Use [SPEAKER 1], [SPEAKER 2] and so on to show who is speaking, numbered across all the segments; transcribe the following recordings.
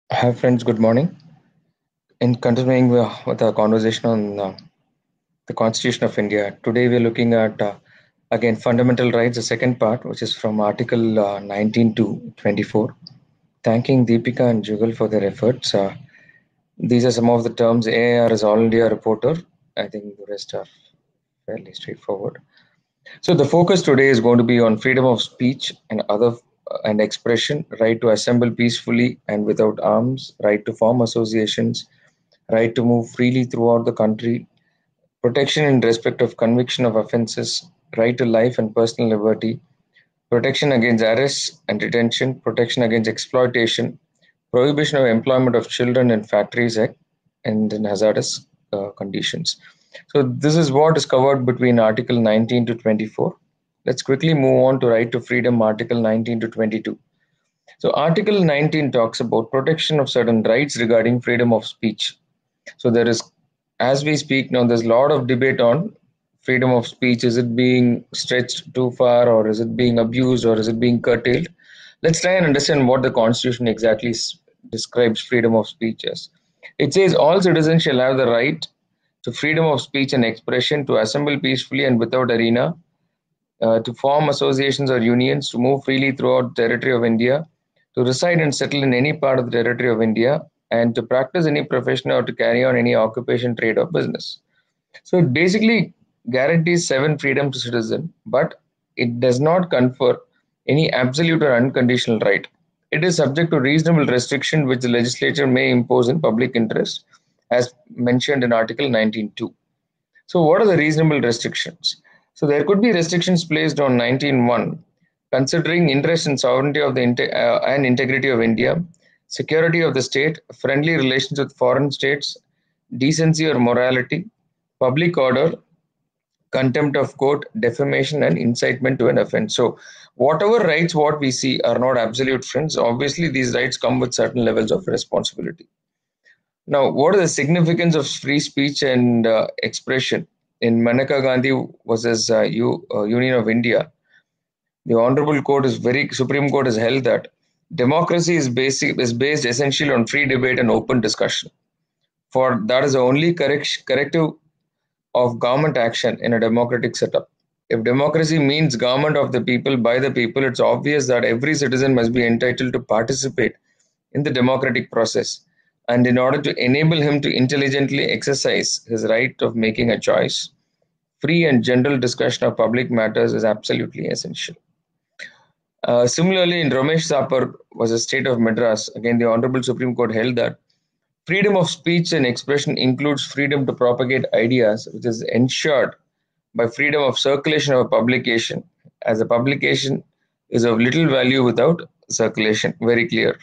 [SPEAKER 1] Hi friends, good morning. In continuing with our conversation on the Constitution of India, today we're looking at again fundamental rights, the second part, which is from Article 19 to 24. Thanking Deepika and Jugal for their efforts. These are some of the terms. AIR is already a reporter. I think the rest are fairly straightforward. So the focus today is going to be on freedom of speech and expression, right to assemble peacefully and without arms, right to form associations, right to move freely throughout the country, protection in respect of conviction of offences, right to life and personal liberty, protection against arrest and detention, protection against exploitation, prohibition of employment of children in factories and in hazardous conditions. So this is what is covered between Article 19 to 24. Let's quickly move on to right to freedom, Article 19 to 22. So Article 19 talks about protection of certain rights regarding freedom of speech. So there is, as we speak now, there's a lot of debate on freedom of speech. Is it being stretched too far, or is it being abused, or is it being curtailed? Let's try and understand what the Constitution exactly describes freedom of speech as. It says all citizens shall have the right to freedom of speech and expression, to assemble peacefully and without arena, to form associations or unions, to move freely throughout the territory of India, to reside and settle in any part of the territory of India, and to practice any profession or to carry on any occupation, trade, or business. So it basically guarantees seven freedoms to citizen, but it does not confer any absolute or unconditional right. It is subject to reasonable restriction which the legislature may impose in public interest, as mentioned in Article 19.2. So, what are the reasonable restrictions? So, there could be restrictions placed on 19.1, considering interest and sovereignty of the and integrity of India, security of the state, friendly relations with foreign states, decency or morality, public order, contempt of court, defamation, and incitement to an offense. So, whatever rights what we see are not absolute friends. Obviously, these rights come with certain levels of responsibility. Now, what is the significance of free speech and expression? In Maneka Gandhi versus Union of India, the Honorable Court is very Supreme Court has held that democracy is based essentially on free debate and open discussion. For that is the only corrective of government action in a democratic setup. If democracy means government of the people by the people, it's obvious that every citizen must be entitled to participate in the democratic process. And in order to enable him to intelligently exercise his right of making a choice, free and general discussion of public matters is absolutely essential. Similarly, in Ramesh Sapar was a state of Madras, again, the Honorable Supreme Court held that freedom of speech and expression includes freedom to propagate ideas, which is ensured by freedom of circulation of a publication, as a publication is of little value without circulation. Very clear.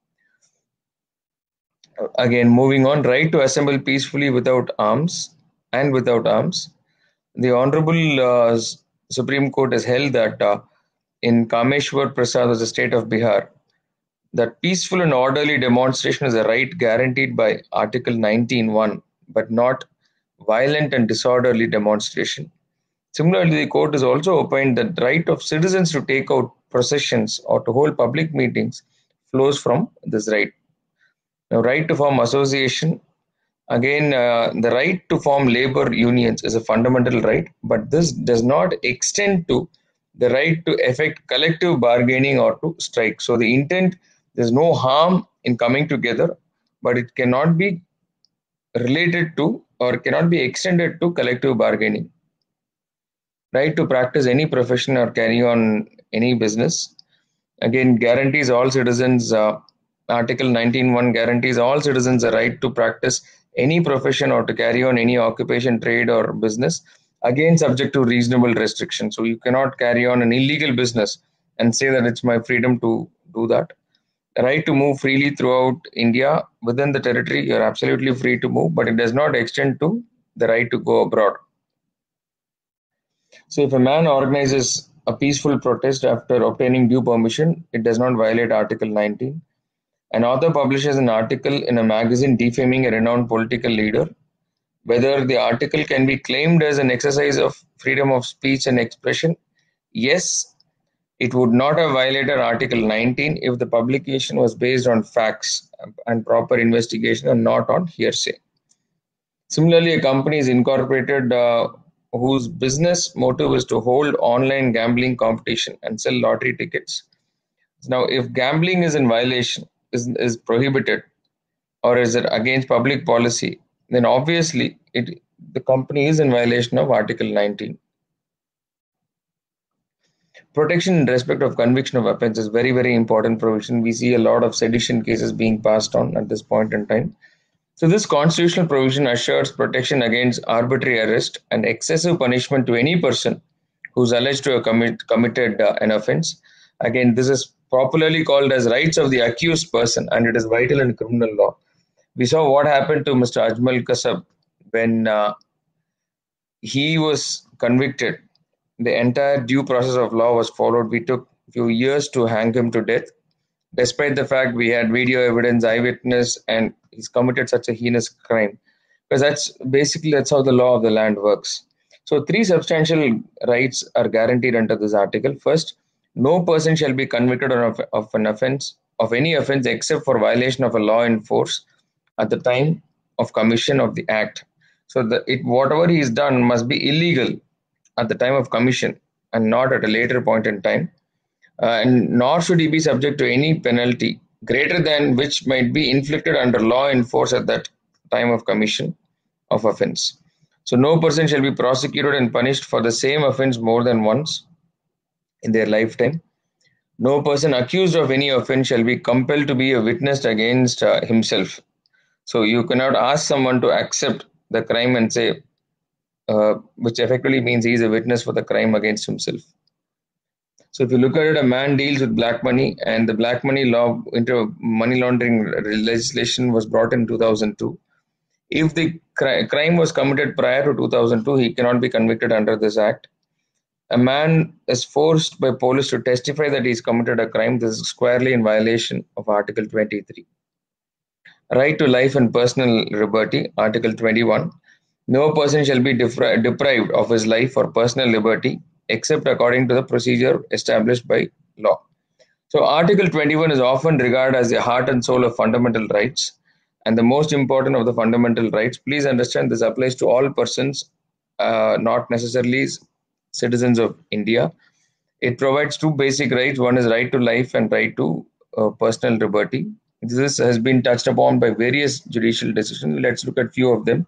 [SPEAKER 1] Again, moving on, right to assemble peacefully without arms and without arms. The Honorable Supreme Court has held that in Kameshwar Prasad, was the state of Bihar, that peaceful and orderly demonstration is a right guaranteed by Article 19.1, but not violent and disorderly demonstration. Similarly, the court has also opined that the right of citizens to take out processions or to hold public meetings flows from this right. Now, right to form association. Again, the right to form labor unions is a fundamental right, but this does not extend to the right to effect collective bargaining or to strike. So, the intent, there's no harm in coming together, but it cannot be related to or cannot be extended to collective bargaining. Right to practice any profession or carry on any business. Again, guarantees all citizens, Article 19.1 guarantees all citizens a right to practice any profession or to carry on any occupation, trade, or business, again, subject to reasonable restrictions. So you cannot carry on an illegal business and say that it's my freedom to do that. The right to move freely throughout India within the territory, you're absolutely free to move, but it does not extend to the right to go abroad. So if a man organizes a peaceful protest after obtaining due permission, it does not violate Article 19. An author publishes an article in a magazine defaming a renowned political leader. Whether the article can be claimed as an exercise of freedom of speech and expression? Yes, It would not have violated Article 19 if the publication was based on facts and proper investigation and not on hearsay. Similarly, a company is incorporated whose business motive is to hold online gambling competition and sell lottery tickets. Now, if gambling is in violation, is prohibited, or is it against public policy, then obviously the company is in violation of Article 19. Protection in respect of conviction of offence is very, very important provision. We see a lot of sedition cases being passed on at this point in time. So this constitutional provision assures protection against arbitrary arrest and excessive punishment to any person who is alleged to have committed an offence. Again, this is popularly called as rights of the accused person, and it is vital in criminal law. We saw what happened to Mr. Ajmal Kasab when he was convicted. The entire due process of law was followed. We took a few years to hang him to death, despite the fact we had video evidence, eyewitness, and he's committed such a heinous crime. Because that's how the law of the land works. So three substantial rights are guaranteed under this article. First, no person shall be convicted of an offense of any offense except for violation of a law in force at the time of commission of the act. So whatever he has done must be illegal at the time of commission and not at a later point in time, and nor should he be subject to any penalty greater than which might be inflicted under law in force at that time of commission of offence. So no person shall be prosecuted and punished for the same offence more than once in their lifetime. No person accused of any offence shall be compelled to be a witness against himself. So you cannot ask someone to accept the crime and say, which effectively means he is a witness for the crime against himself. So if you look at it, a man deals with black money, and the black money law into money laundering legislation was brought in 2002. If the crime was committed prior to 2002, he cannot be convicted under this act. A man is forced by police to testify that he's committed a crime. This is squarely in violation of Article 23. Right to life and personal liberty, Article 21. No person shall be deprived of his life or personal liberty except according to the procedure established by law. So, Article 21 is often regarded as the heart and soul of fundamental rights and the most important of the fundamental rights. Please understand this applies to all persons, not necessarily citizens of India. It provides two basic rights. One is right to life and right to personal liberty. This has been touched upon by various judicial decisions. Let's look at few of them.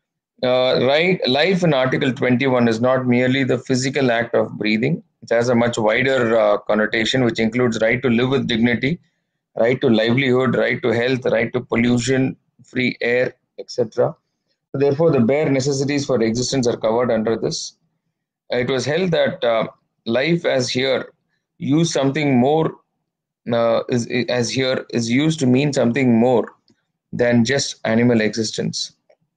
[SPEAKER 1] Life in Article 21 is not merely the physical act of breathing. It has a much wider connotation, which includes right to live with dignity, right to livelihood, right to health, right to pollution-free air, etc. So therefore, the bare necessities for existence are covered under this. It was held that life as here use something more as here is used to mean something more than just animal existence.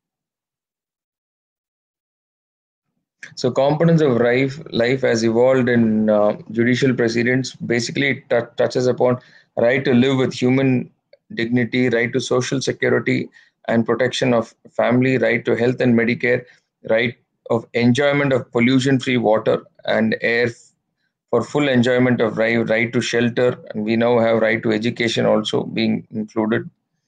[SPEAKER 1] So, components of life has evolved in judicial precedents. Basically, it touches upon right to live with human dignity, right to social security and protection of family, right to health and Medicare, right of enjoyment of pollution-free water and air for full enjoyment of right to shelter, and we now have right to education also being included.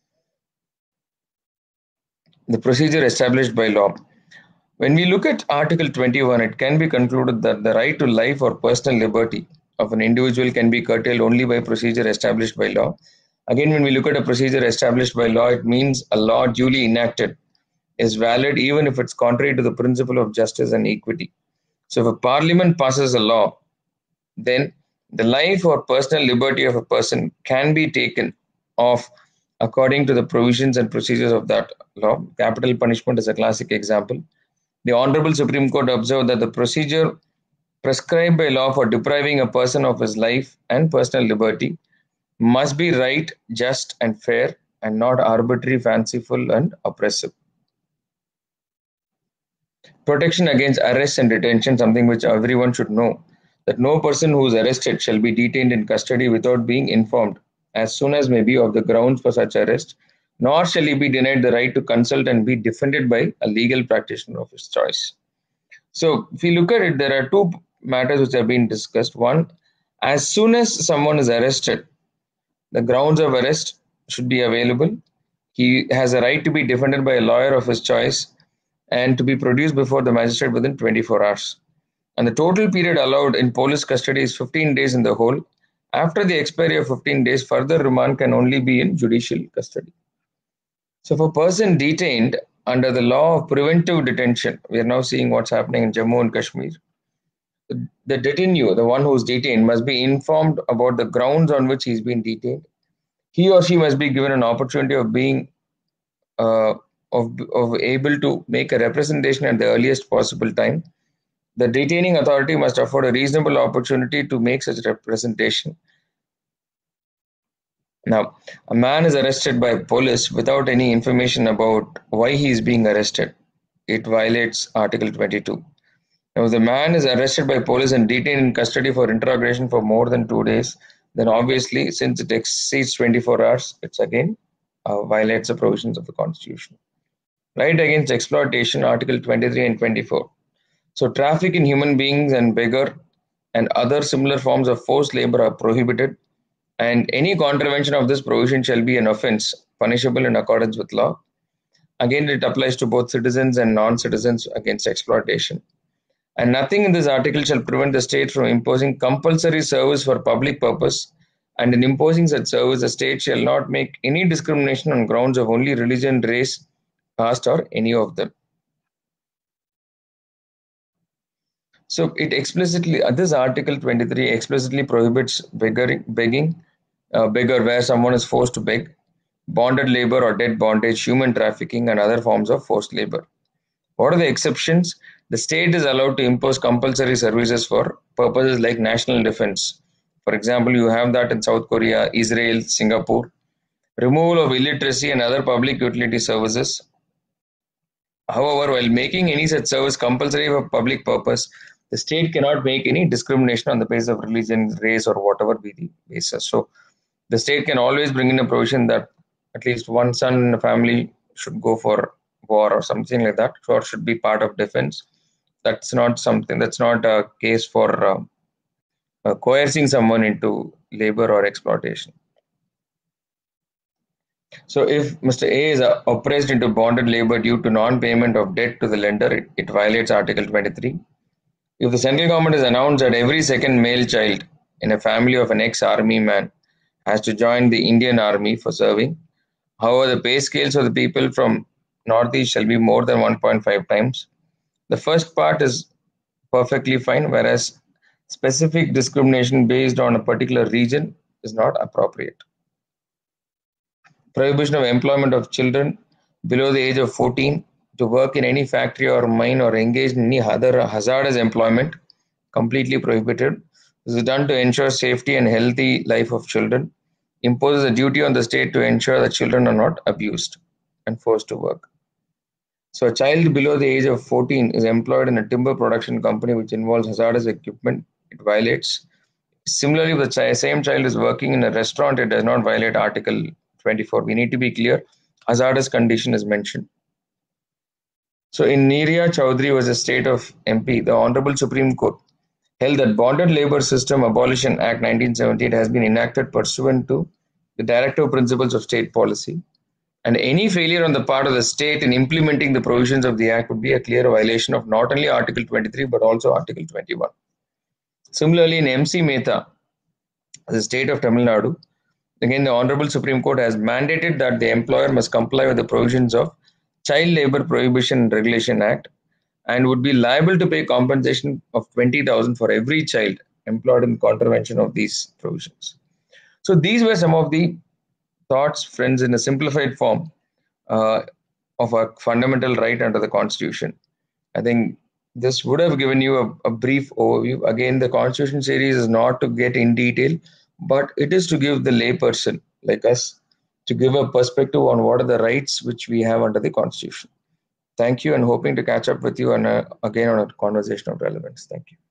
[SPEAKER 1] The procedure established by law. When we look at Article 21, it can be concluded that the right to life or personal liberty of an individual can be curtailed only by procedure established by law. Again, when we look at a procedure established by law, it means a law duly enacted is valid even if it's contrary to the principle of justice and equity. So if a parliament passes a law, then the life or personal liberty of a person can be taken off according to the provisions and procedures of that law. Capital punishment is a classic example. The Honorable Supreme Court observed that the procedure prescribed by law for depriving a person of his life and personal liberty must be right, just, and fair, and not arbitrary, fanciful, and oppressive. Protection against arrest and detention, something which everyone should know, that no person who is arrested shall be detained in custody without being informed as soon as may be of the grounds for such arrest, nor shall he be denied the right to consult and be defended by a legal practitioner of his choice. So, if we look at it, there are two matters which have been discussed. One, As soon as someone is arrested, the grounds of arrest should be available. He has a right to be defended by a lawyer of his choice and to be produced before the magistrate within 24 hours. And the total period allowed in police custody is 15 days in the whole. After the expiry of 15 days, further remand can only be in judicial custody. So, if a person detained under the law of preventive detention, we are now seeing what's happening in Jammu and Kashmir. The detainee, the one who's detained, must be informed about the grounds on which he's been detained. He or she must be given an opportunity of being uh, of able to make a representation at the earliest possible time. The detaining authority must afford a reasonable opportunity to make such representation. Now, a man is arrested by police without any information about why he is being arrested. It violates Article 22. Now, if the man is arrested by police and detained in custody for interrogation for more than 2 days, then obviously, since it exceeds 24 hours, it's again violates the provisions of the Constitution. Right against exploitation, Article 23 and 24. So, traffic in human beings and beggar and other similar forms of forced labor are prohibited, and any contravention of this provision shall be an offense punishable in accordance with law. Again, it applies to both citizens and non citizens against exploitation. And nothing in this article shall prevent the state from imposing compulsory service for public purpose. And in imposing such service, the state shall not make any discrimination on grounds of only religion, race, caste, or any of them. So it explicitly, this Article 23 explicitly prohibits begging, beggar where someone is forced to beg, bonded labor or debt bondage, human trafficking, and other forms of forced labor. What are the exceptions? The state is allowed to impose compulsory services for purposes like national defense. For example, you have that in South Korea, Israel, Singapore. Removal of illiteracy and other public utility services. However, while making any such service compulsory for public purpose, the state cannot make any discrimination on the basis of religion, race, or whatever be the basis. So, the state can always bring in a provision that at least one son in a family should go for war or something like that, or should be part of defense. That's not something. That's not a case for coercing someone into labor or exploitation. So, if Mr. A is oppressed into bonded labor due to non-payment of debt to the lender, it violates Article 23. If the central government has announced that every second male child in a family of an ex-army man has to join the Indian Army for serving, however, the pay scales for the people from Northeast shall be more than 1.5 times. The first part is perfectly fine, whereas specific discrimination based on a particular region is not appropriate. Prohibition of employment of children below the age of 14 to work in any factory or mine or engage in any other hazardous employment, completely prohibited. This is done to ensure safety and healthy life of children. Imposes a duty on the state to ensure that children are not abused and forced to work. So a child below the age of 14 is employed in a timber production company which involves hazardous equipment. It violates. Similarly, if the same child is working in a restaurant, it does not violate Article 24. We need to be clear. Hazardous condition is mentioned. So in Neeria Chowdhury was a state of MP, the Honorable Supreme Court held that Bonded Labor System Abolition Act 1978 has been enacted pursuant to the directive principles of state policy, and any failure on the part of the state in implementing the provisions of the act would be a clear violation of not only Article 23 but also Article 21. Similarly, in MC Mehta, the state of Tamil Nadu, again the Honorable Supreme Court has mandated that the employer must comply with the provisions of Child Labor Prohibition and Regulation Act and would be liable to pay compensation of 20,000 for every child employed in contravention of these provisions. So these were some of the thoughts, friends, in a simplified form uh, of a fundamental right under the Constitution. I think this would have given you a brief overview. Again, the Constitution series is not to get in detail, but it is to give the layperson like us to give a perspective on what are the rights which we have under the Constitution. Thank you, and hoping to catch up with you on again on a conversation of relevance. Thank you.